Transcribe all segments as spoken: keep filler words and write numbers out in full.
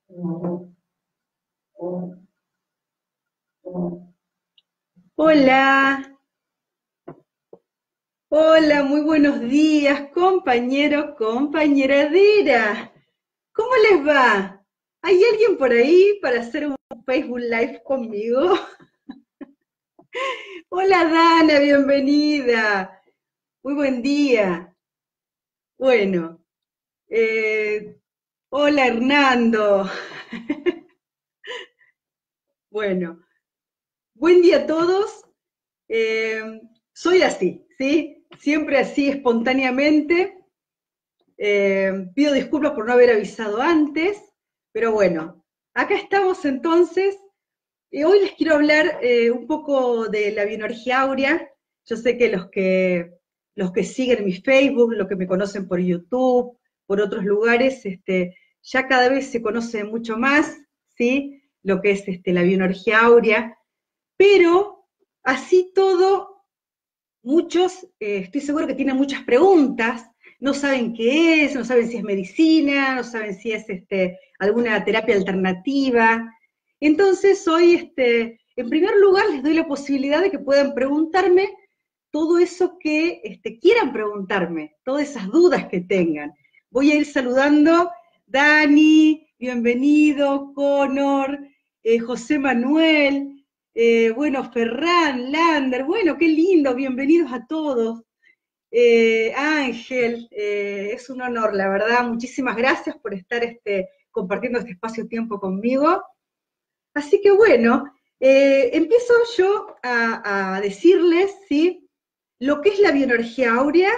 Hola, hola, muy buenos días, compañero, compañera Dira. ¿Cómo les va? ¿Hay alguien por ahí para hacer un Facebook Live conmigo? Hola, Dana, bienvenida. Muy buen día. Bueno, eh, hola, Hernando. Bueno, buen día a todos. Eh, soy así, ¿sí? Siempre así, espontáneamente. Eh, pido disculpas por no haber avisado antes, pero bueno, acá estamos entonces. Y hoy les quiero hablar eh, un poco de la bioenergía áurea. Yo sé que los que los que siguen mi Facebook, los que me conocen por YouTube, por otros lugares, este, ya cada vez se conoce mucho más, ¿sí? Lo que es este, la bioenergía áurea, pero así todo muchos, eh, estoy seguro que tienen muchas preguntas, no saben qué es, no saben si es medicina, no saben si es este, alguna terapia alternativa. Entonces, hoy, este, en primer lugar, les doy la posibilidad de que puedan preguntarme todo eso que este, quieran preguntarme, todas esas dudas que tengan. Voy a ir saludando. Dani, bienvenido, Conor, eh, José Manuel, eh, bueno, Ferran, Lander, bueno, qué lindo, bienvenidos a todos. Eh, Ángel, eh, es un honor, la verdad, muchísimas gracias por estar este, compartiendo este espacio-tiempo conmigo. Así que bueno, eh, empiezo yo a, a decirles, ¿sí?, lo que es la bioenergía áurea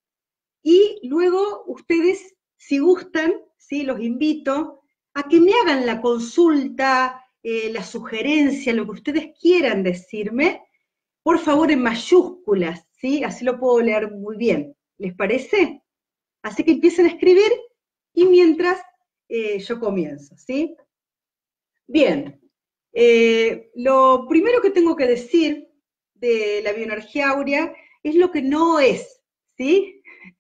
y luego ustedes, si gustan, ¿sí?, los invito a que me hagan la consulta, eh, la sugerencia, lo que ustedes quieran decirme, por favor en mayúsculas, ¿sí? Así lo puedo leer muy bien. ¿Les parece? Así que empiecen a escribir y mientras eh, yo comienzo, ¿sí? Bien, eh, lo primero que tengo que decir de la bioenergía áurea es lo que no es, ¿sí?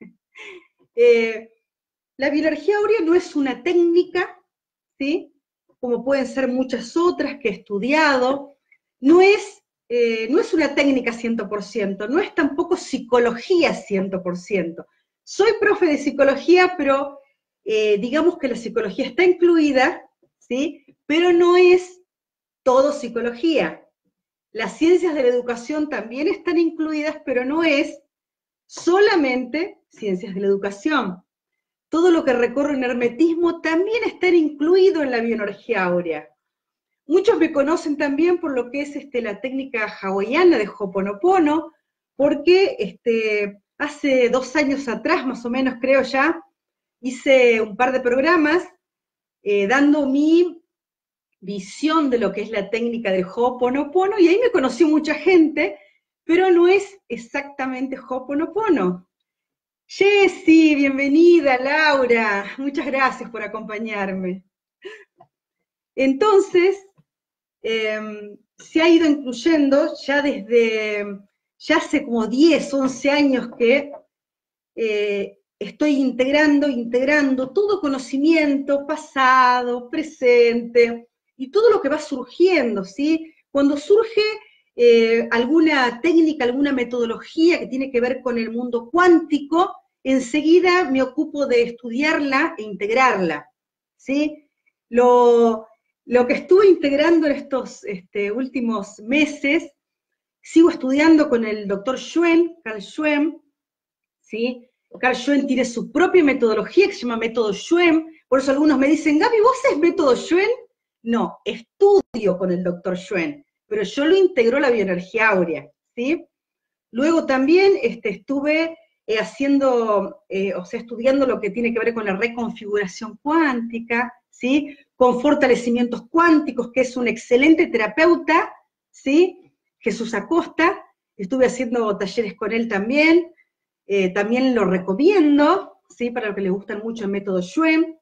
Eh, la bioenergía áurea no es una técnica, ¿sí?, como pueden ser muchas otras que he estudiado, no es, eh, no es una técnica cien por ciento, no es tampoco psicología cien por ciento. Soy profe de psicología, pero eh, digamos que la psicología está incluida, ¿sí?, pero no es todo psicología. Las ciencias de la educación también están incluidas, pero no es solamente ciencias de la educación. Todo lo que recorre un hermetismo también está incluido en la bioenergía áurea. Muchos me conocen también por lo que es este, la técnica hawaiana de Ho'oponopono, porque este, hace dos años atrás, más o menos creo ya, hice un par de programas eh, dando mi visión de lo que es la técnica del Ho'oponopono, y ahí me conoció mucha gente, pero no es exactamente Ho'oponopono. Jessy, bienvenida, Laura, muchas gracias por acompañarme. Entonces, eh, se ha ido incluyendo ya desde, ya hace como diez, once años que eh, estoy integrando, integrando todo conocimiento pasado, presente, y todo lo que va surgiendo, ¿sí? Cuando surge eh, alguna técnica, alguna metodología que tiene que ver con el mundo cuántico, enseguida me ocupo de estudiarla e integrarla, ¿sí? Lo, lo que estuve integrando en estos este, últimos meses, sigo estudiando con el doctor Schwen, Carl Schwen, ¿sí? Carl Schwen tiene su propia metodología que se llama método Schwen, por eso algunos me dicen, Gaby, ¿vos haces método Schwen? No, estudio con el doctor Schwen, pero yo lo integro a la bioenergía áurea, ¿sí? Luego también este, estuve eh, haciendo, eh, o sea, estudiando lo que tiene que ver con la reconfiguración cuántica, ¿sí?, con fortalecimientos cuánticos, que es un excelente terapeuta, ¿sí?, Jesús Acosta, estuve haciendo talleres con él también, eh, también lo recomiendo, ¿sí?, para los que les gustan mucho el método Schwen.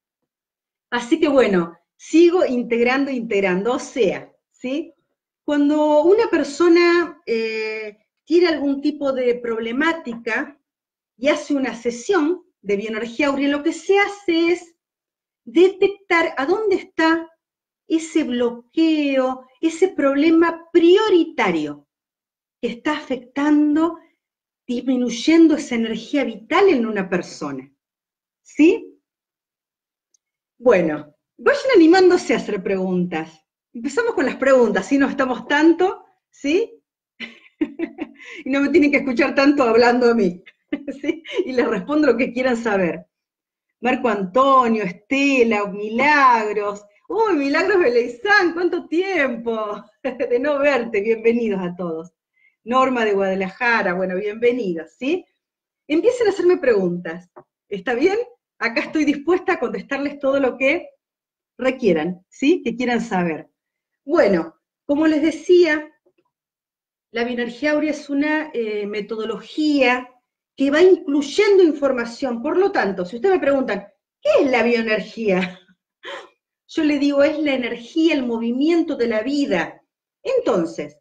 Así que bueno, sigo integrando, integrando, o sea, ¿sí? Cuando una persona eh, tiene algún tipo de problemática y hace una sesión de bioenergía áurea, lo que se hace es detectar a dónde está ese bloqueo, ese problema prioritario que está afectando, disminuyendo esa energía vital en una persona. ¿Sí? Bueno, vayan animándose a hacer preguntas. Empezamos con las preguntas, ¿sí? No estamos tanto, ¿sí? Y no me tienen que escuchar tanto hablando a mí, ¿sí? Y les respondo lo que quieran saber. Marco Antonio, Estela, Milagros. ¡Uy, Milagros Beleizán! ¿Cuánto tiempo de no verte? Bienvenidos a todos. Norma de Guadalajara, bueno, bienvenidos, ¿sí? Empiecen a hacerme preguntas. ¿Está bien? Acá estoy dispuesta a contestarles todo lo que requieran, ¿sí? Que quieran saber. Bueno, como les decía, la bioenergía áurea es una eh, metodología que va incluyendo información. Por lo tanto, si ustedes me preguntan, ¿qué es la bioenergía? Yo le digo, es la energía, el movimiento de la vida. Entonces,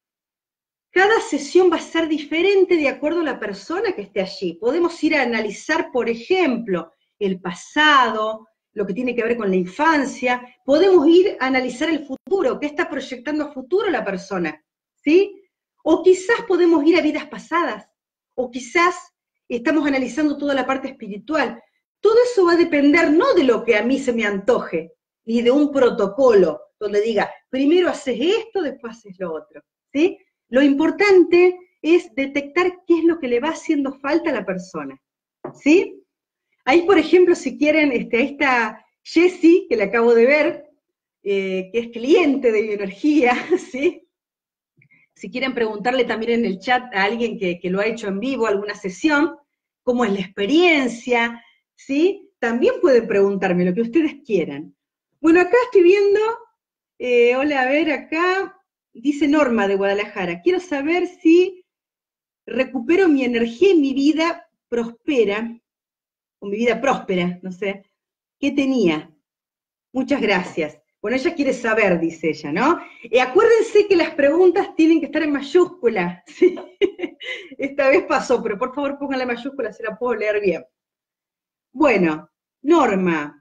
cada sesión va a ser diferente de acuerdo a la persona que esté allí. Podemos ir a analizar, por ejemplo, el pasado, lo que tiene que ver con la infancia. Podemos ir a analizar el futuro, qué está proyectando a futuro la persona, ¿sí? O quizás podemos ir a vidas pasadas, o quizás estamos analizando toda la parte espiritual. Todo eso va a depender no de lo que a mí se me antoje, ni de un protocolo donde diga, primero haces esto, después haces lo otro, ¿sí? Lo importante es detectar qué es lo que le va haciendo falta a la persona, ¿sí? Ahí, por ejemplo, si quieren, este, ahí está Jessie, que le acabo de ver, eh, que es cliente de bioenergía, ¿sí? Si quieren preguntarle también en el chat a alguien que, que lo ha hecho en vivo, alguna sesión, cómo es la experiencia, ¿sí? También pueden preguntarme lo que ustedes quieran. Bueno, acá estoy viendo, eh, hola, a ver, acá, dice Norma de Guadalajara, quiero saber si recupero mi energía y mi vida prospera, o mi vida próspera, no sé, ¿qué tenía? Muchas gracias. Bueno, ella quiere saber, dice ella, ¿no? Eh, acuérdense que las preguntas tienen que estar en mayúscula, ¿sí? Esta vez pasó, pero por favor pónganla en mayúscula, se la puedo leer bien. Bueno, Norma.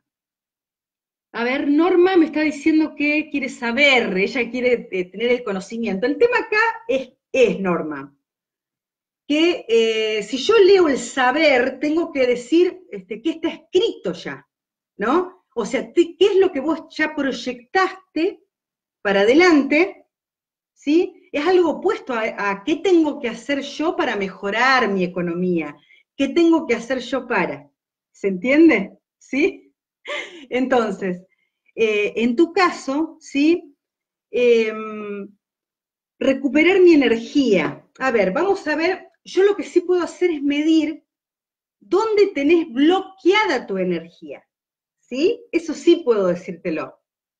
A ver, Norma me está diciendo que quiere saber, ella quiere eh, tener el conocimiento. El tema acá es, es Norma, que eh, si yo leo el saber, tengo que decir este, qué está escrito ya, ¿no? O sea, qué es lo que vos ya proyectaste para adelante, ¿sí? Es algo opuesto a, a qué tengo que hacer yo para mejorar mi economía, qué tengo que hacer yo para, ¿se entiende? ¿Sí? Entonces, eh, en tu caso, ¿sí? Eh, recuperar mi energía. A ver, vamos a ver, yo lo que sí puedo hacer es medir dónde tenés bloqueada tu energía, ¿sí? Eso sí puedo decírtelo.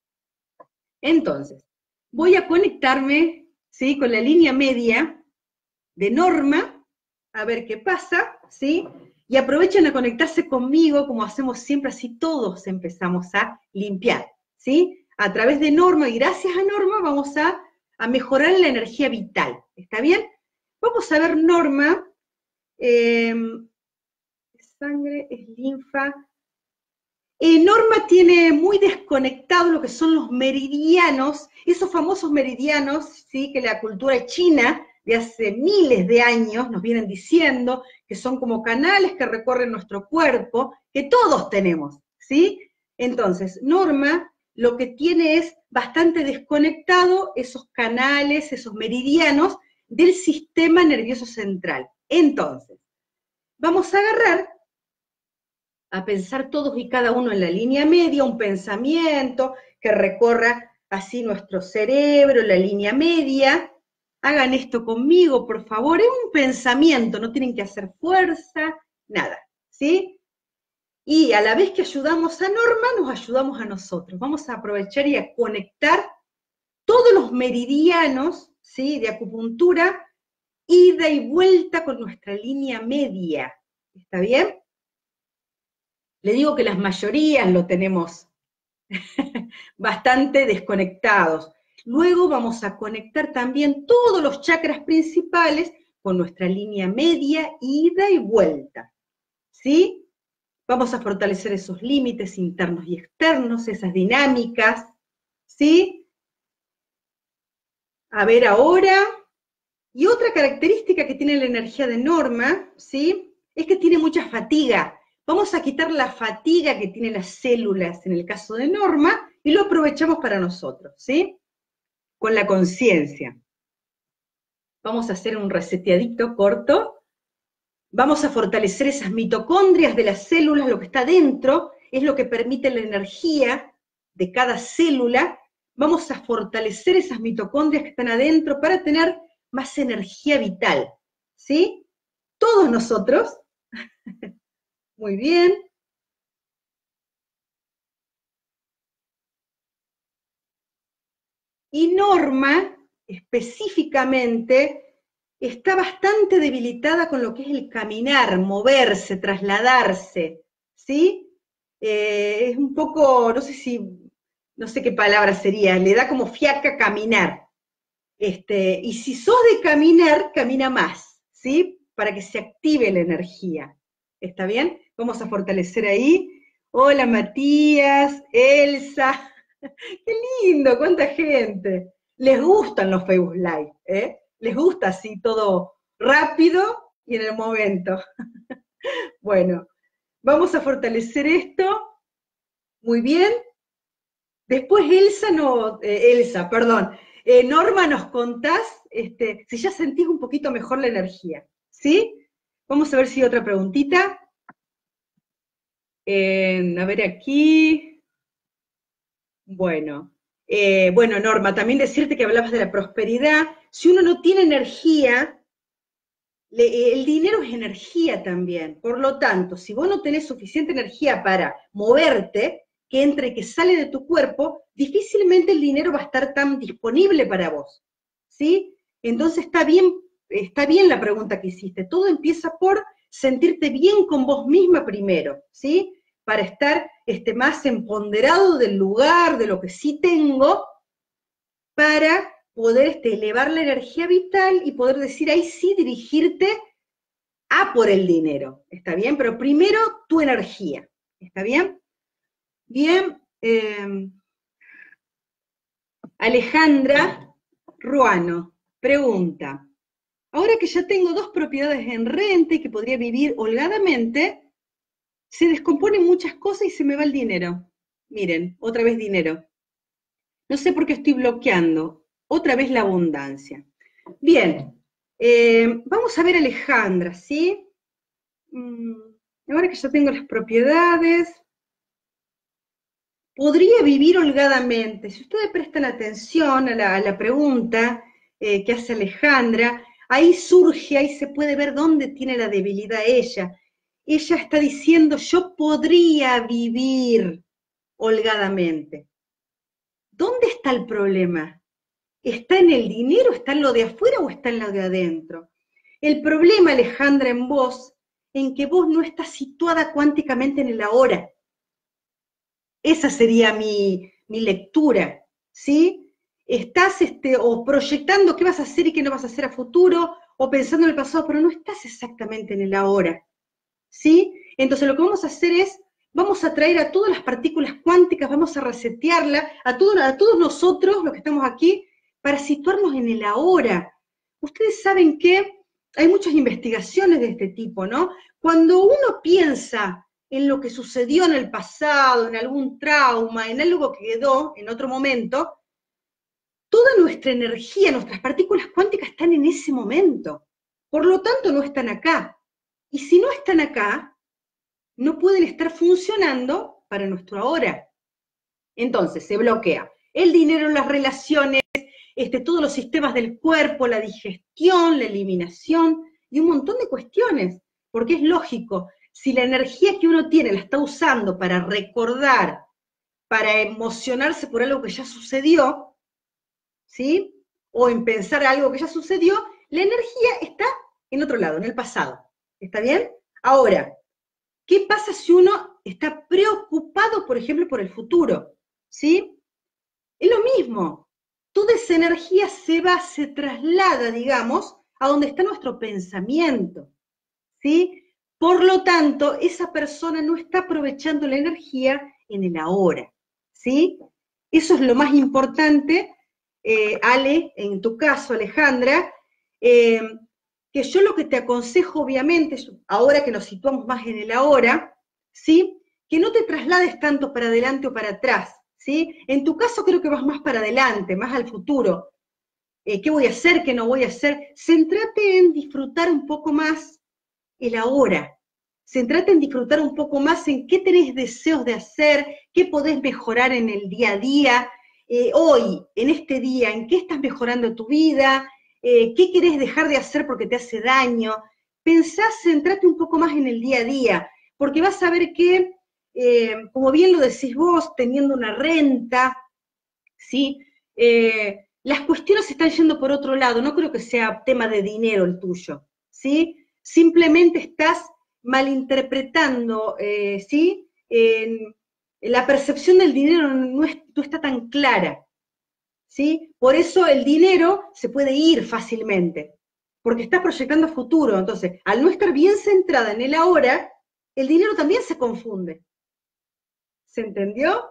Entonces, voy a conectarme, ¿sí? Con la línea media de Norma, a ver qué pasa, ¿sí? Y aprovechen a conectarse conmigo, como hacemos siempre, así todos empezamos a limpiar, ¿sí? A través de Norma, y gracias a Norma vamos a, a mejorar la energía vital, ¿está bien? Vamos a ver Norma, eh, sangre, es linfa. Eh, Norma tiene muy desconectado lo que son los meridianos, esos famosos meridianos, ¿sí? Que la cultura china de hace miles de años nos vienen diciendo que son como canales que recorren nuestro cuerpo, que todos tenemos, ¿sí? Entonces, Norma lo que tiene es bastante desconectado esos canales, esos meridianos del sistema nervioso central. Entonces, vamos a agarrar a pensar todos y cada uno en la línea media, un pensamiento que recorra así nuestro cerebro, la línea media. Hagan esto conmigo, por favor, es un pensamiento, no tienen que hacer fuerza, nada, ¿sí? Y a la vez que ayudamos a Norma, nos ayudamos a nosotros. Vamos a aprovechar y a conectar todos los meridianos, ¿sí? De acupuntura, ida y vuelta con nuestra línea media, ¿está bien? Le digo que las mayorías lo tenemos bastante desconectados. Luego vamos a conectar también todos los chakras principales con nuestra línea media, ida y vuelta, ¿sí? Vamos a fortalecer esos límites internos y externos, esas dinámicas, ¿sí? A ver ahora. Y otra característica que tiene la energía de Norma, ¿sí? Es que tiene mucha fatiga. Vamos a quitar la fatiga que tienen las células en el caso de Norma y lo aprovechamos para nosotros, ¿sí? Con la conciencia. Vamos a hacer un reseteadito corto. Vamos a fortalecer esas mitocondrias de las células, lo que está dentro, es lo que permite la energía de cada célula. Vamos a fortalecer esas mitocondrias que están adentro para tener más energía vital, ¿sí? Todos nosotros. Muy bien. Y Norma, específicamente, está bastante debilitada con lo que es el caminar, moverse, trasladarse, ¿sí? Eh, es un poco, no sé si, no sé qué palabra sería, le da como fiaca caminar. Este, y si sos de caminar, camina más, ¿sí? Para que se active la energía. ¿Está bien? Vamos a fortalecer ahí. Hola Matías, Elsa. Qué lindo, cuánta gente. Les gustan los Facebook Live, ¿eh? Les gusta así todo rápido y en el momento. Bueno, vamos a fortalecer esto. Muy bien. Después Elsa, no, eh, Elsa, perdón. Eh, Norma, nos contás este, si ya sentís un poquito mejor la energía, ¿sí? Vamos a ver si hay otra preguntita. Eh, a ver aquí. Bueno, eh, bueno, Norma, también decirte que hablabas de la prosperidad. Si uno no tiene energía, le, el dinero es energía también. Por lo tanto, si vos no tenés suficiente energía para moverte, que entre y que sale de tu cuerpo, difícilmente el dinero va a estar tan disponible para vos, ¿sí? Entonces está bien, está bien la pregunta que hiciste. Todo empieza por sentirte bien con vos misma primero, ¿sí? Para estar este, más empoderado del lugar, de lo que sí tengo, para poder este, elevar la energía vital y poder decir ahí sí dirigirte a por el dinero, ¿está bien? Pero primero tu energía, ¿está bien? Bien, eh, Alejandra Ruano pregunta, ahora que ya tengo dos propiedades en renta y que podría vivir holgadamente, se descomponen muchas cosas y se me va el dinero. Miren, otra vez dinero. No sé por qué estoy bloqueando. Otra vez la abundancia. Bien, eh, vamos a ver a Alejandra, ¿sí? Mm, ahora que ya tengo las propiedades, podría vivir holgadamente. Si ustedes prestan atención a la, a la pregunta eh, que hace Alejandra, ahí surge, ahí se puede ver dónde tiene la debilidad ella. Ella está diciendo, yo podría vivir holgadamente. ¿Dónde está el problema? ¿Está en el dinero, está en lo de afuera o está en lo de adentro? El problema, Alejandra, en vos, en que vos no estás situada cuánticamente en el ahora. Esa sería mi, mi lectura, ¿sí? Estás este, o proyectando qué vas a hacer y qué no vas a hacer a futuro, o pensando en el pasado, pero no estás exactamente en el ahora, ¿sí? Entonces lo que vamos a hacer es, vamos a traer a todas las partículas cuánticas, vamos a resetearla, a, todo, a todos nosotros, los que estamos aquí, para situarnos en el ahora. Ustedes saben que hay muchas investigaciones de este tipo, ¿no? Cuando uno piensa en lo que sucedió en el pasado, en algún trauma, en algo que quedó en otro momento, toda nuestra energía, nuestras partículas cuánticas están en ese momento. Por lo tanto, no están acá. Y si no están acá, no pueden estar funcionando para nuestro ahora. Entonces, se bloquea el dinero, las relaciones, este, todos los sistemas del cuerpo, la digestión, la eliminación y un montón de cuestiones. Porque es lógico, si la energía que uno tiene la está usando para recordar, para emocionarse por algo que ya sucedió, ¿sí? O en pensar algo que ya sucedió, la energía está en otro lado, en el pasado. ¿Está bien? Ahora, ¿qué pasa si uno está preocupado, por ejemplo, por el futuro? ¿Sí? Es lo mismo. Toda esa energía se va, se traslada, digamos, a donde está nuestro pensamiento. ¿Sí? Por lo tanto, esa persona no está aprovechando la energía en el ahora, ¿sí? Eso es lo más importante, eh, Ale, en tu caso, Alejandra, eh, que yo lo que te aconsejo, obviamente, ahora que nos situamos más en el ahora, ¿sí? Que no te traslades tanto para adelante o para atrás, ¿sí? En tu caso creo que vas más para adelante, más al futuro. Eh, ¿Qué voy a hacer? ¿Qué no voy a hacer? Céntrate en disfrutar un poco más el ahora. Centrate en disfrutar un poco más en qué tenés deseos de hacer, qué podés mejorar en el día a día, eh, hoy, en este día, en qué estás mejorando tu vida, eh, qué querés dejar de hacer porque te hace daño. Pensá, centrate un poco más en el día a día, porque vas a ver que, eh, como bien lo decís vos, teniendo una renta, ¿sí? Eh, las cuestiones se están yendo por otro lado, no creo que sea tema de dinero el tuyo, ¿sí? Simplemente estás malinterpretando, eh, ¿sí? Eh, la percepción del dinero no, es, no está tan clara, ¿sí? Por eso el dinero se puede ir fácilmente, porque estás proyectando futuro. Entonces, al no estar bien centrada en el ahora, el dinero también se confunde. ¿Se entendió?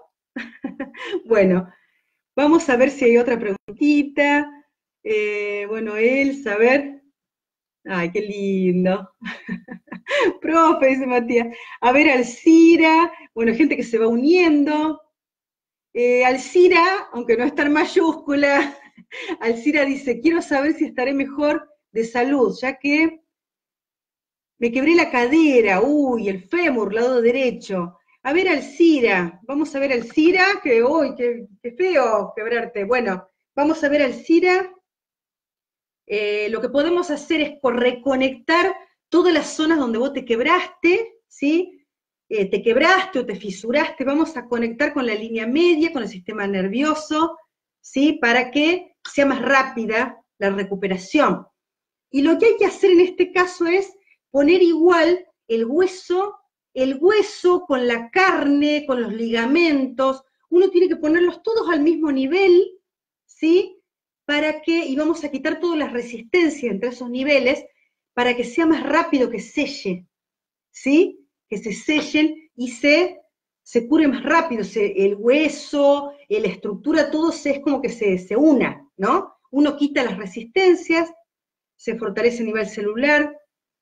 Bueno, vamos a ver si hay otra preguntita. Eh, bueno, Elsa, a ver. Ay, qué lindo. Profe, dice Matías. A ver, Alcira. Bueno, gente que se va uniendo. Eh, Alcira, aunque no está en mayúscula, Alcira dice, quiero saber si estaré mejor de salud, ya que me quebré la cadera, uy, el fémur, lado derecho. A ver, Alcira, vamos a ver, Alcira, que uy, qué, qué feo quebrarte. Bueno, vamos a ver, Alcira. Eh, lo que podemos hacer es reconectar todas las zonas donde vos te quebraste, ¿sí? Eh, te quebraste o te fisuraste, vamos a conectar con la línea media, con el sistema nervioso, ¿sí? Para que sea más rápida la recuperación. Y lo que hay que hacer en este caso es poner igual el hueso, el hueso con la carne, con los ligamentos, uno tiene que ponerlos todos al mismo nivel, ¿sí? Para que, y vamos a quitar todas las resistencias entre esos niveles, para que sea más rápido que selle, ¿sí? Que se sellen y se, se cure más rápido, se, el hueso, la estructura, todo se, es como que se, se una, ¿no? Uno quita las resistencias, se fortalece a nivel celular,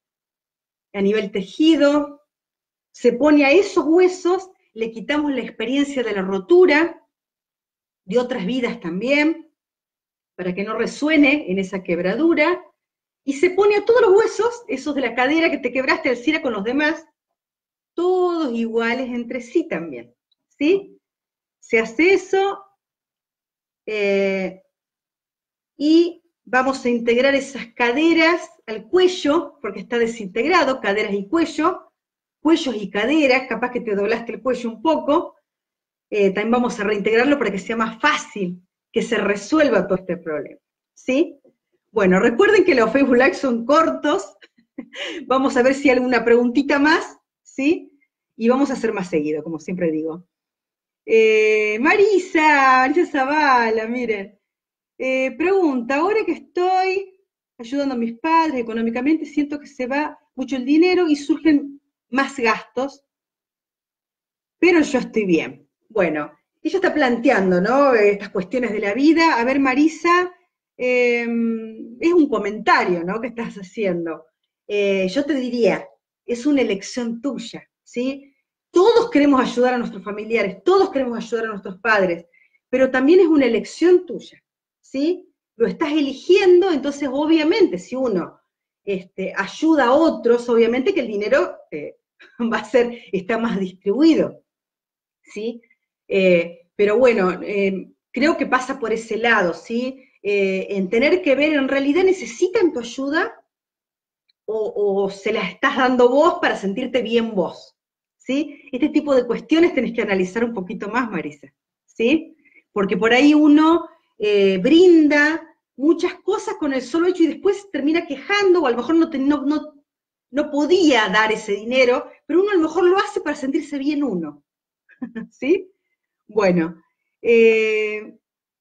a nivel tejido, se pone a esos huesos, le quitamos la experiencia de la rotura, de otras vidas también, para que no resuene en esa quebradura, y se pone a todos los huesos, esos de la cadera que te quebraste, Alcira, con los demás, todos iguales entre sí también, ¿sí? Se hace eso, eh, y vamos a integrar esas caderas al cuello, porque está desintegrado, caderas y cuello, cuellos y caderas, capaz que te doblaste el cuello un poco, eh, también vamos a reintegrarlo para que sea más fácil que se resuelva todo este problema, ¿sí? Bueno, recuerden que los Facebook Live son cortos, vamos a ver si hay alguna preguntita más, ¿sí? Y vamos a hacer más seguido, como siempre digo. Eh, Marisa, Marisa Zavala, miren, eh, pregunta, ahora que estoy ayudando a mis padres económicamente, siento que se va mucho el dinero y surgen más gastos, pero yo estoy bien. Bueno, ella está planteando, ¿no? Estas cuestiones de la vida. A ver, Marisa, eh, es un comentario, ¿no? Que estás haciendo. Eh, yo te diría, es una elección tuya, ¿sí? Todos queremos ayudar a nuestros familiares, todos queremos ayudar a nuestros padres, pero también es una elección tuya, ¿sí? Lo estás eligiendo, entonces obviamente si uno este, ayuda a otros, obviamente que el dinero eh, va a ser, está más distribuido, ¿sí? Eh, pero bueno, eh, creo que pasa por ese lado, ¿sí? Eh, en tener que ver, en realidad necesitan tu ayuda o, o se la estás dando vos para sentirte bien vos, ¿sí? Este tipo de cuestiones tenés que analizar un poquito más, Marisa, ¿sí? Porque por ahí uno eh, brinda muchas cosas con el solo hecho y después termina quejando, o a lo mejor no, te, no, no, no podía dar ese dinero, pero uno a lo mejor lo hace para sentirse bien uno, ¿sí? Bueno, eh,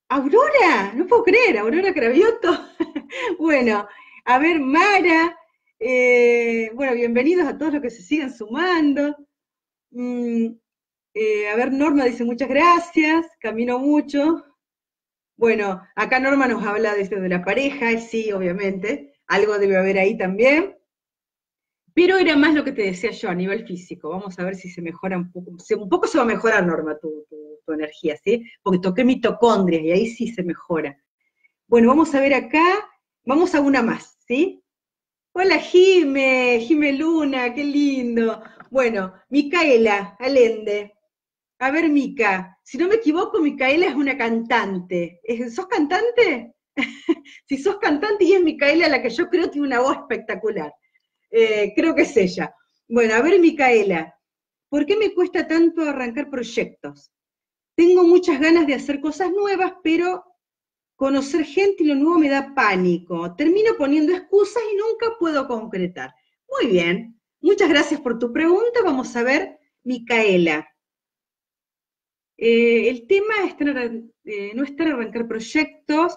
Aurora, no puedo creer, Aurora Cravioto. Bueno, a ver, Mara, Eh, bueno, bienvenidos a todos los que se siguen sumando. Mm, eh, a ver, Norma dice muchas gracias, camino mucho. Bueno, acá Norma nos habla desde de la pareja, y sí, obviamente, algo debe haber ahí también. Pero era más lo que te decía yo a nivel físico. Vamos a ver si se mejora un poco. Un poco se va a mejorar, Norma, tu, tu, tu energía, ¿sí? Porque toqué mitocondrias y ahí sí se mejora. Bueno, vamos a ver acá, vamos a una más, ¿sí? Hola Jime, Jime Luna, qué lindo. Bueno, Micaela Allende. A ver, Mica, si no me equivoco, Micaela es una cantante. ¿Sos cantante? Si sos cantante y es Micaela la que yo creo tiene una voz espectacular. Eh, creo que es ella. Bueno, a ver, Micaela, ¿por qué me cuesta tanto arrancar proyectos? Tengo muchas ganas de hacer cosas nuevas, pero conocer gente y lo nuevo me da pánico. Termino poniendo excusas y nunca puedo concretar. Muy bien. Muchas gracias por tu pregunta. Vamos a ver, Micaela. Eh, el tema es tener, eh, no estar arrancar proyectos.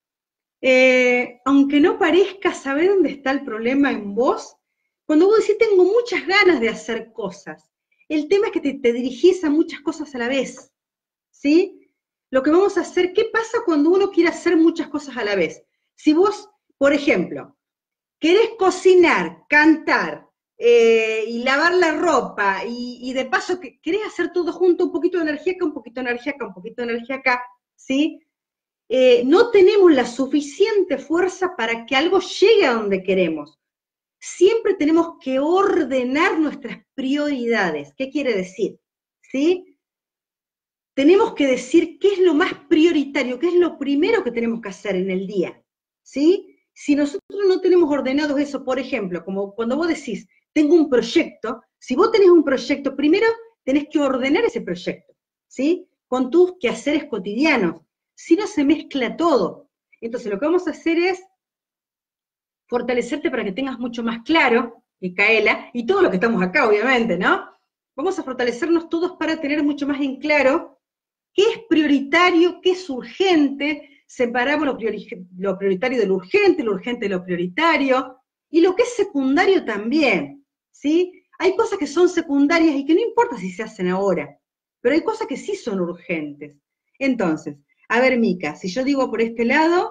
Eh, aunque no parezca saber dónde está el problema en vos, cuando vos decís tengo muchas ganas de hacer cosas, el tema es que te, te dirigís a muchas cosas a la vez, ¿sí? Lo que vamos a hacer, ¿qué pasa cuando uno quiere hacer muchas cosas a la vez? Si vos, por ejemplo, querés cocinar, cantar, eh, y lavar la ropa, y, y de paso que querés hacer todo junto, un poquito de energía acá, un poquito de energía acá, un poquito de energía acá, ¿sí? Eh, no tenemos la suficiente fuerza para que algo llegue a donde queremos. Siempre tenemos que ordenar nuestras prioridades. ¿Qué quiere decir? ¿Sí? Tenemos que decir qué es lo más prioritario, qué es lo primero que tenemos que hacer en el día. ¿Sí? Si nosotros no tenemos ordenados eso, por ejemplo, como cuando vos decís, tengo un proyecto, si vos tenés un proyecto, primero tenés que ordenar ese proyecto, ¿sí? Con tus quehaceres cotidianos. Si no, se mezcla todo. Entonces, lo que vamos a hacer es fortalecerte para que tengas mucho más claro, Micaela, y todos los que estamos acá, obviamente, ¿no? Vamos a fortalecernos todos para tener mucho más en claro qué es prioritario, qué es urgente, separamos lo, priori lo prioritario de lo urgente, lo urgente de lo prioritario, y lo que es secundario también, ¿sí? Hay cosas que son secundarias y que no importa si se hacen ahora, pero hay cosas que sí son urgentes. Entonces, a ver, Mica, si yo digo por este lado,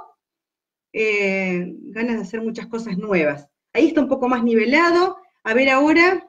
eh, ganas de hacer muchas cosas nuevas. Ahí está un poco más nivelado. A ver ahora,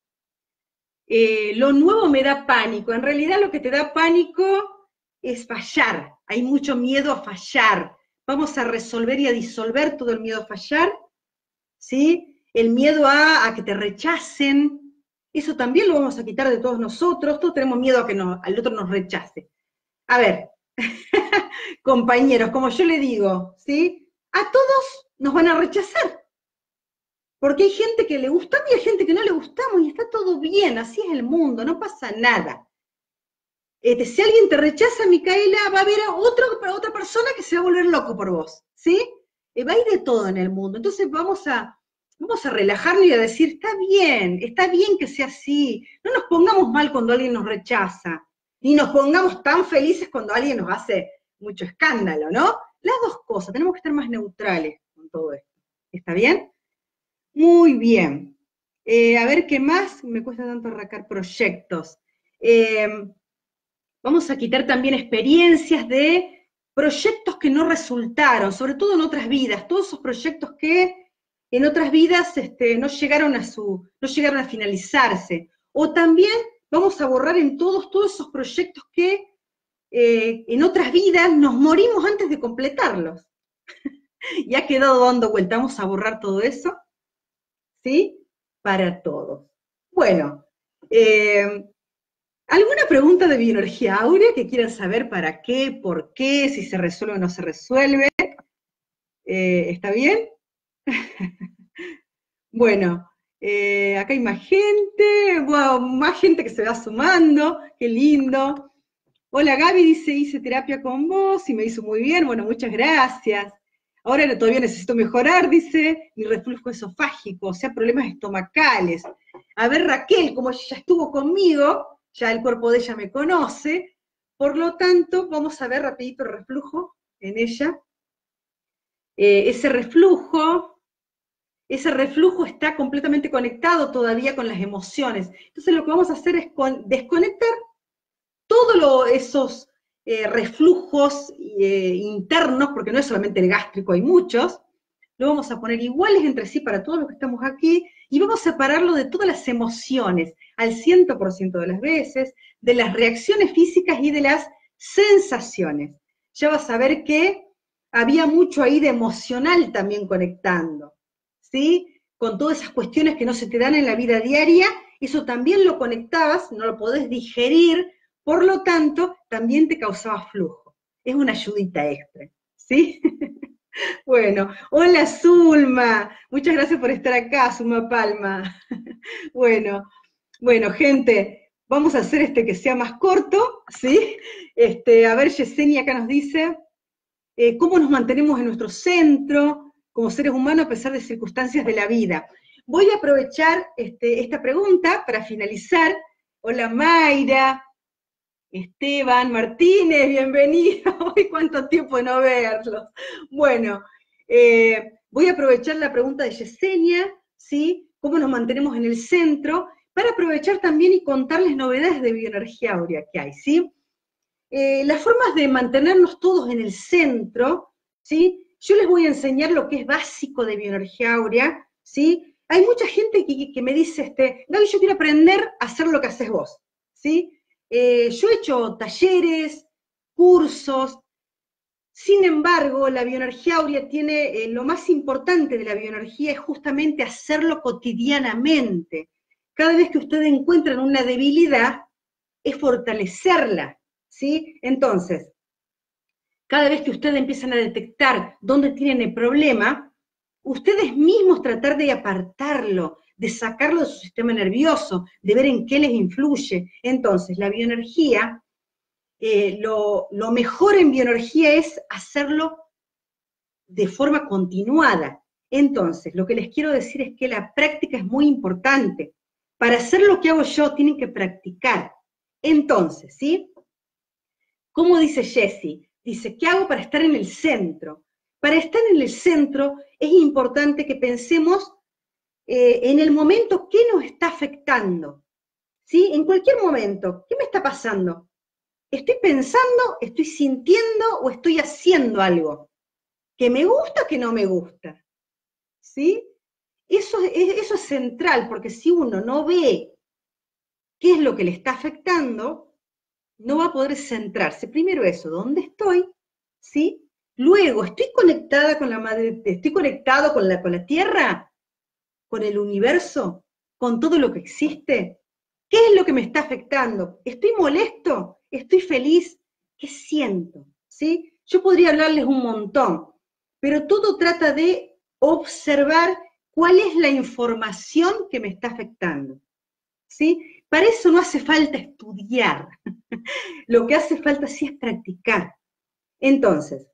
eh, lo nuevo me da pánico. En realidad lo que te da pánico es fallar. Hay mucho miedo a fallar. Vamos a resolver y a disolver todo el miedo a fallar, ¿sí? El miedo a, a que te rechacen. Eso también lo vamos a quitar de todos nosotros. Todos tenemos miedo a que no, al otro nos rechace. A ver, compañeros, como yo le digo, ¿sí? A todos nos van a rechazar. Porque hay gente que le gusta y hay gente que no le gustamos y está todo bien, así es el mundo, no pasa nada. Este, si alguien te rechaza, Micaela, va a haber a otro, otra persona que se va a volver loco por vos, ¿sí? Eh, va a ir de todo en el mundo. Entonces vamos a, vamos a relajarnos y a decir, está bien, está bien que sea así. No nos pongamos mal cuando alguien nos rechaza, ni nos pongamos tan felices cuando alguien nos hace mucho escándalo, ¿no? Las dos cosas, tenemos que estar más neutrales con todo esto. ¿Está bien? Muy bien. Eh, a ver qué más, me cuesta tanto arrancar proyectos. Eh, vamos a quitar también experiencias de proyectos que no resultaron, sobre todo en otras vidas, todos esos proyectos que en otras vidas este, no, llegaron a su, no llegaron a finalizarse. O también vamos a borrar en todos, todos esos proyectos que eh, en otras vidas nos morimos antes de completarlos. Y ha quedado dando vuelta, vamos a borrar todo eso. ¿Sí? Para todos. Bueno, eh, ¿alguna pregunta de bioenergía áurea que quieran saber para qué, por qué, si se resuelve o no se resuelve? Eh, ¿Está bien? Bueno, eh, acá hay más gente, wow, más gente que se va sumando, qué lindo. Hola Gaby, dice, hice terapia con vos y me hizo muy bien, bueno, muchas gracias. Ahora todavía necesito mejorar, dice, mi reflujo esofágico, o sea, problemas estomacales. A ver, Raquel, como ella ya estuvo conmigo, ya el cuerpo de ella me conoce, por lo tanto, vamos a ver rapidito el reflujo en ella. Eh, ese reflujo ese reflujo está completamente conectado todavía con las emociones. Entonces lo que vamos a hacer es con, desconectar todos esos eh, reflujos eh, internos, porque no es solamente el gástrico, hay muchos, lo vamos a poner iguales entre sí para todos los que estamos aquí, y vamos a separarlo de todas las emociones, al cien por ciento de las veces, de las reacciones físicas y de las sensaciones. Ya vas a ver que había mucho ahí de emocional también conectando, ¿sí? Con todas esas cuestiones que no se te dan en la vida diaria, eso también lo conectabas, no lo podés digerir, por lo tanto, también te causaba flujo. Es una ayudita extra, ¿sí? Bueno, hola Zulma, muchas gracias por estar acá, Zulma Palma. Bueno, bueno, gente, vamos a hacer este que sea más corto, ¿sí? Este, a ver, Yesenia acá nos dice, eh, ¿cómo nos mantenemos en nuestro centro como seres humanos a pesar de circunstancias de la vida? Voy a aprovechar este, esta pregunta para finalizar. Hola Mayra, Esteban Martínez, bienvenido. Hoy cuánto tiempo de no verlos. Bueno, eh, voy a aprovechar la pregunta de Yesenia, ¿sí? ¿Cómo nos mantenemos en el centro? Para aprovechar también y contarles novedades de bioenergía áurea que hay, ¿sí? Eh, las formas de mantenernos todos en el centro, ¿sí? Yo les voy a enseñar lo que es básico de bioenergía áurea, ¿sí? Hay mucha gente que, que me dice, este, Gaby, yo quiero aprender a hacer lo que haces vos, ¿sí? Eh, yo he hecho talleres, cursos, sin embargo, la bioenergía áurea tiene, eh, lo más importante de la bioenergía es justamente hacerlo cotidianamente. Cada vez que ustedes encuentran una debilidad, es fortalecerla, ¿sí? Entonces, cada vez que ustedes empiezan a detectar dónde tienen el problema, ustedes mismos tratar de apartarlo, de sacarlo de su sistema nervioso, de ver en qué les influye. Entonces, la bioenergía, eh, lo, lo mejor en bioenergía es hacerlo de forma continuada. Entonces, lo que les quiero decir es que la práctica es muy importante. Para hacer lo que hago yo, tienen que practicar. Entonces, ¿sí? ¿Cómo dice Jessie? Dice, ¿qué hago para estar en el centro? Para estar en el centro es importante que pensemos eh, en el momento qué nos está afectando. ¿Sí? En cualquier momento, ¿qué me está pasando? ¿Estoy pensando, estoy sintiendo o estoy haciendo algo? ¿Que me gusta o que no me gusta? ¿Sí? Eso, eso es central, porque si uno no ve qué es lo que le está afectando, no va a poder centrarse. Primero eso, ¿dónde estoy? ¿Sí? Luego, ¿estoy conectada con la madre, estoy conectado con la, con la Tierra? ¿Con el universo? ¿Con todo lo que existe? ¿Qué es lo que me está afectando? ¿Estoy molesto? ¿Estoy feliz? ¿Qué siento? ¿Sí? Yo podría hablarles un montón, pero todo trata de observar cuál es la información que me está afectando. ¿Sí? Para eso no hace falta estudiar. Lo que hace falta sí es practicar. Entonces,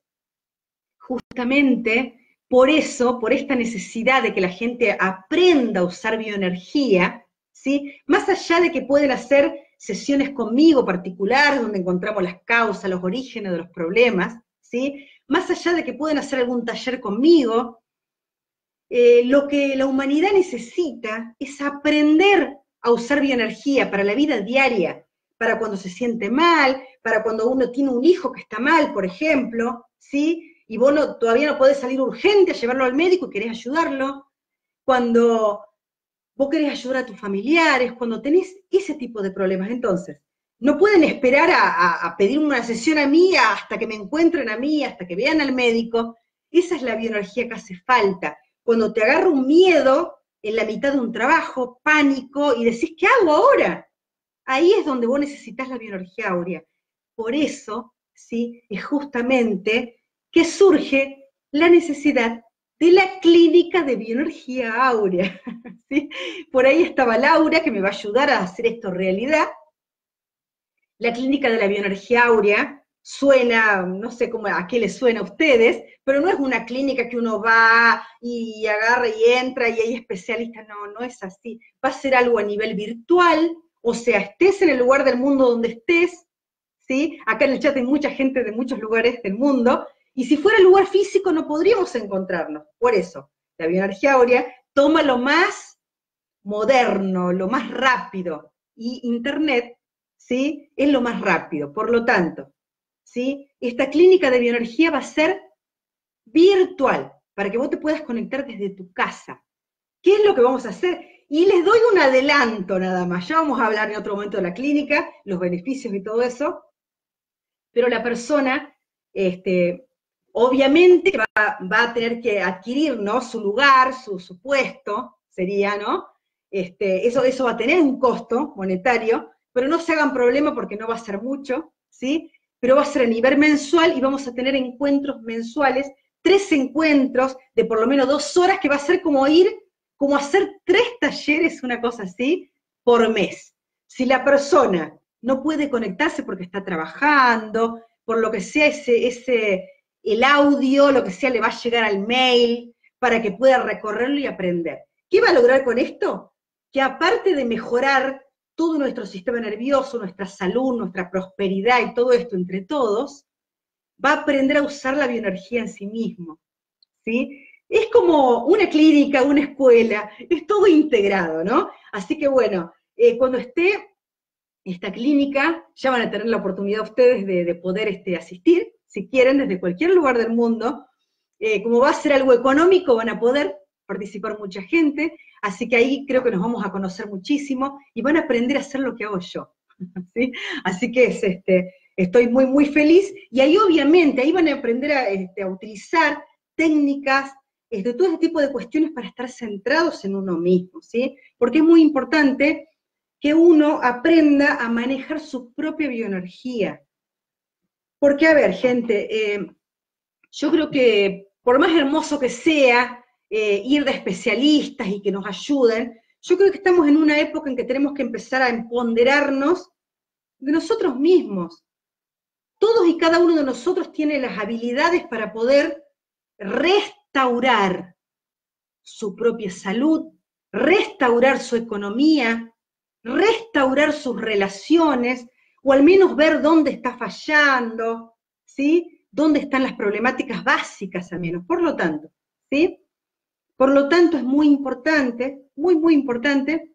justamente por eso, por esta necesidad de que la gente aprenda a usar bioenergía, ¿sí? Más allá de que pueden hacer sesiones conmigo particulares, donde encontramos las causas, los orígenes de los problemas, ¿sí? Más allá de que pueden hacer algún taller conmigo, eh, lo que la humanidad necesita es aprender a usar bioenergía para la vida diaria, para cuando se siente mal, para cuando uno tiene un hijo que está mal, por ejemplo, ¿sí? Y vos no, todavía no podés salir urgente a llevarlo al médico y querés ayudarlo, cuando vos querés ayudar a tus familiares, cuando tenés ese tipo de problemas. Entonces, no pueden esperar a, a, a pedir una sesión a mí hasta que me encuentren a mí, hasta que vean al médico. Esa es la bioenergía que hace falta. Cuando te agarra un miedo en la mitad de un trabajo, pánico, y decís, ¿qué hago ahora? Ahí es donde vos necesitas la bioenergía áurea. Por eso, ¿sí? Es justamente que surge la necesidad de la clínica de bioenergía áurea. ¿Sí? Por ahí estaba Laura, que me va a ayudar a hacer esto realidad. La clínica de la bioenergía áurea suena, no sé cómo, a qué les suena a ustedes, pero no es una clínica que uno va y agarra y entra y hay especialistas, no, no es así. Va a ser algo a nivel virtual, o sea, estés en el lugar del mundo donde estés, ¿sí? Acá en el chat hay mucha gente de muchos lugares del mundo, y si fuera el lugar físico no podríamos encontrarnos. Por eso, la bioenergía áurea toma lo más moderno, lo más rápido, y Internet, ¿sí?, es lo más rápido. Por lo tanto, ¿sí?, esta clínica de bioenergía va a ser virtual, para que vos te puedas conectar desde tu casa. ¿Qué es lo que vamos a hacer? Y les doy un adelanto nada más, ya vamos a hablar en otro momento de la clínica, los beneficios y todo eso, pero la persona, este, obviamente va, va a tener que adquirir, ¿no?, su lugar, su, su puesto, sería, ¿no? Este, eso, eso va a tener un costo monetario, pero no se hagan problema porque no va a ser mucho, ¿sí? Pero va a ser a nivel mensual y vamos a tener encuentros mensuales, tres encuentros de por lo menos dos horas, que va a ser como ir, como hacer tres talleres, una cosa así, por mes. Si la persona no puede conectarse porque está trabajando, por lo que sea, ese, ese, el audio, lo que sea, le va a llegar al mail para que pueda recorrerlo y aprender. ¿Qué va a lograr con esto? Que aparte de mejorar todo nuestro sistema nervioso, nuestra salud, nuestra prosperidad y todo esto entre todos, va a aprender a usar la bioenergía en sí mismo, ¿sí? Es como una clínica, una escuela, es todo integrado, ¿no? Así que bueno, eh, cuando esté esta clínica, ya van a tener la oportunidad ustedes de, de poder este, asistir, si quieren, desde cualquier lugar del mundo. Eh, como va a ser algo económico, van a poder participar mucha gente, así que ahí creo que nos vamos a conocer muchísimo y van a aprender a hacer lo que hago yo, ¿sí? Así que es, este, estoy muy, muy feliz, y ahí obviamente, ahí van a aprender a, este, a utilizar técnicas, este, todo ese tipo de cuestiones para estar centrados en uno mismo, ¿sí? Porque es muy importante que uno aprenda a manejar su propia bioenergía. Porque, a ver, gente, eh, yo creo que por más hermoso que sea eh, ir de especialistas y que nos ayuden, yo creo que estamos en una época en que tenemos que empezar a empoderarnos de nosotros mismos. Todos y cada uno de nosotros tiene las habilidades para poder restaurar su propia salud, restaurar su economía, restaurar sus relaciones, o al menos ver dónde está fallando, ¿sí? Dónde están las problemáticas básicas al menos. Por lo tanto, ¿sí? Por lo tanto, es muy importante, muy, muy importante,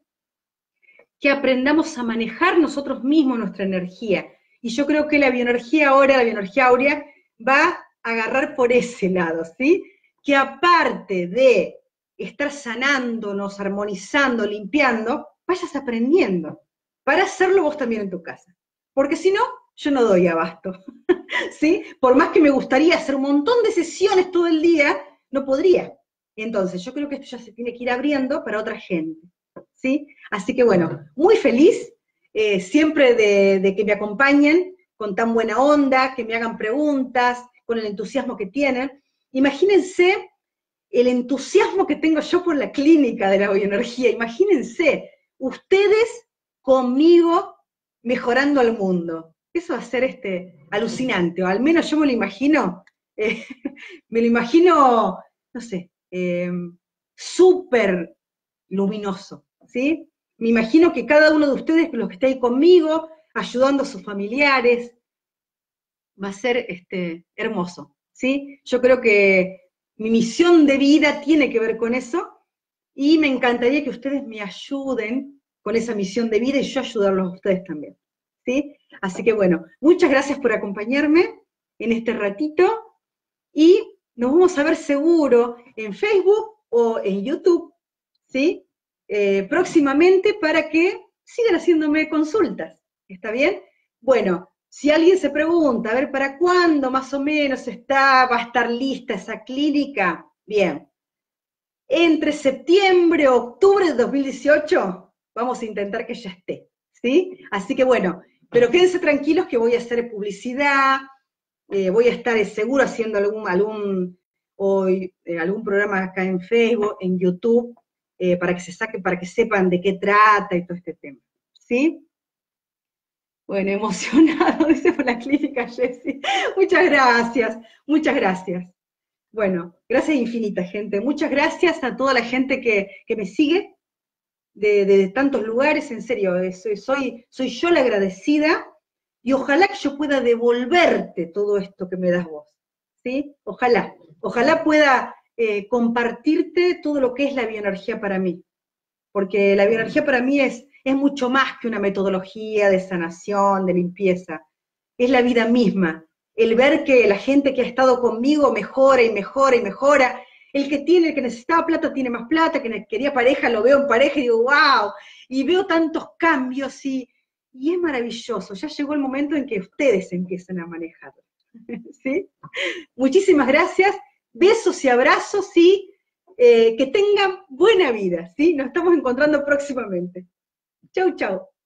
que aprendamos a manejar nosotros mismos nuestra energía. Y yo creo que la bioenergía ahora, la bioenergía áurea, va a agarrar por ese lado, ¿sí? Que aparte de estar sanándonos, armonizando, limpiando, vayas aprendiendo, para hacerlo vos también en tu casa. Porque si no, yo no doy abasto, ¿sí? Por más que me gustaría hacer un montón de sesiones todo el día, no podría. Entonces, yo creo que esto ya se tiene que ir abriendo para otra gente, ¿sí? Así que bueno, muy feliz, eh, siempre de, de que me acompañen con tan buena onda, que me hagan preguntas, con el entusiasmo que tienen. Imagínense el entusiasmo que tengo yo por la clínica de la bioenergía. Imagínense, ustedes conmigo mejorando al mundo. Eso va a ser este, alucinante, o al menos yo me lo imagino, eh, me lo imagino, no sé, eh, súper luminoso, ¿sí? Me imagino que cada uno de ustedes, los que está ahí conmigo, ayudando a sus familiares, va a ser este, hermoso, ¿sí? Yo creo que mi misión de vida tiene que ver con eso, y me encantaría que ustedes me ayuden con esa misión de vida y yo ayudarlos a ustedes también, ¿sí? Así que bueno, muchas gracias por acompañarme en este ratito, y nos vamos a ver seguro en Facebook o en YouTube, ¿sí? Eh, próximamente, para que sigan haciéndome consultas, ¿está bien? Bueno, si alguien se pregunta, a ver, ¿para cuándo más o menos está, va a estar lista esa clínica? Bien, entre septiembre y octubre de dos mil dieciocho vamos a intentar que ya esté, ¿sí? Así que bueno, pero quédense tranquilos que voy a hacer publicidad, eh, voy a estar seguro haciendo algún, algún, hoy, eh, algún programa acá en Facebook, en YouTube, eh, para que se saque, para que sepan de qué trata y todo este tema, ¿sí? Bueno, emocionado, dice por la clínica Jessy. Muchas gracias, muchas gracias. Bueno, gracias infinitas, gente. Muchas gracias a toda la gente que, que me sigue de, de, de tantos lugares, en serio, soy, soy, soy yo la agradecida, y ojalá que yo pueda devolverte todo esto que me das vos, ¿sí? Ojalá, ojalá pueda eh, compartirte todo lo que es la bioenergía para mí, porque la bioenergía para mí es, es mucho más que una metodología de sanación, de limpieza, es la vida misma, el ver que la gente que ha estado conmigo mejora y mejora y mejora, el que tiene, el que necesitaba plata tiene más plata, que quería pareja lo veo en pareja y digo, wow, y veo tantos cambios y, y es maravilloso, ya llegó el momento en que ustedes empiecen a manejarlo, ¿sí? Muchísimas gracias, besos y abrazos y eh, que tengan buena vida, ¿sí? Nos estamos encontrando próximamente. Chau, chau.